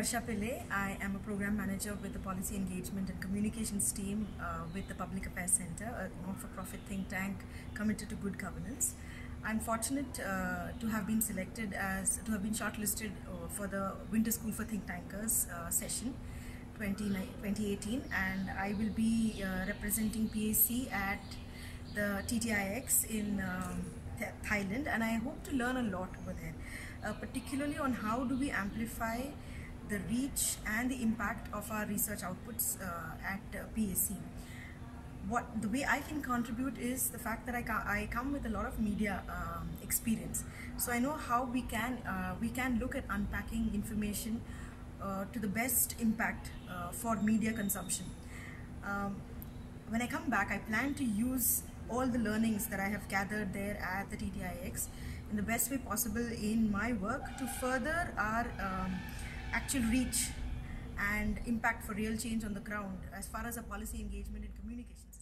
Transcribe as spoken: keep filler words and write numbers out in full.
Varsha Pillai. I am a program manager with the Policy Engagement and Communications team uh, with the Public Affairs Center, a not-for-profit think tank committed to good governance. I'm fortunate uh, to have been selected as, to have been shortlisted uh, for the Winter School for Think Tankers uh, session twenty eighteen, and I will be uh, representing P A C at the T T I X in um, Th Thailand, and I hope to learn a lot over there, uh, particularly on how do we amplify the reach and the impact of our research outputs uh, at uh, P A C. What the way I can contribute is the fact that I, ca I come with a lot of media um, experience, so I know how we can uh, we can look at unpacking information uh, to the best impact uh, for media consumption. Um, when I come back, I plan to use all the learnings that I have gathered there at the T T I X in the best way possible in my work to further our um, actual reach and impact for real change on the ground as far as our policy engagement and communications.